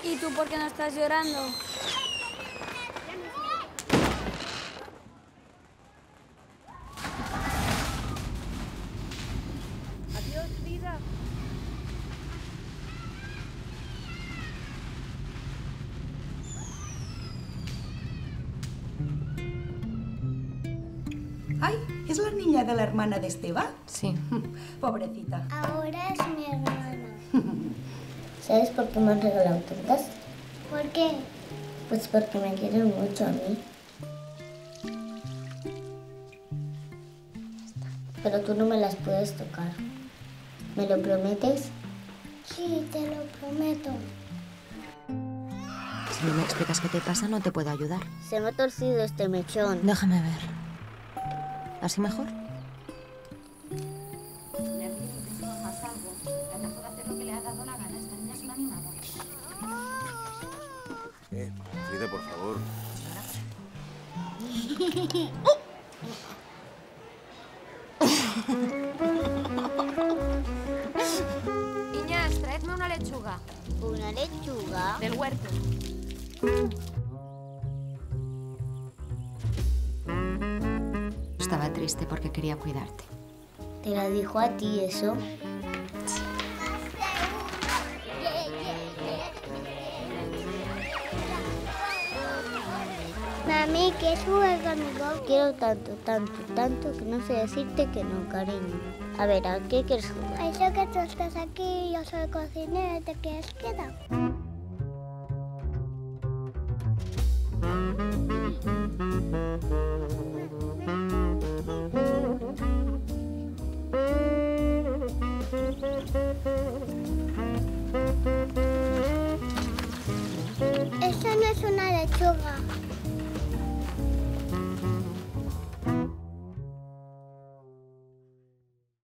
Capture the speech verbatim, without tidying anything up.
¿Y tú por qué no estás llorando? Adiós, vida. Ay, ¿es la niña de la hermana de Esteba? Sí. Pobrecita. Ahora es mi hermana. ¿Sabes por qué me han regalado tantas? ¿Por qué? Pues porque me quieren mucho a mí. Pero tú no me las puedes tocar. ¿Me lo prometes? Sí, te lo prometo. Si no me explicas qué te pasa, no te puedo ayudar. Se me ha torcido este mechón. Déjame ver. ¿Así mejor? Eh, Frida, por favor. Niñas, traedme una lechuga. ¿Una lechuga? Del huerto. Estaba triste porque quería cuidarte. ¿Te la dijo a ti eso? Mami, ¿quieres jugar conmigo? Quiero tanto, tanto, tanto que no sé decirte que no, cariño. A ver, ¿a qué quieres jugar? Eso que tú estás aquí, yo soy cocinera, ¿te quieres quedar? Eso no es una lechuga.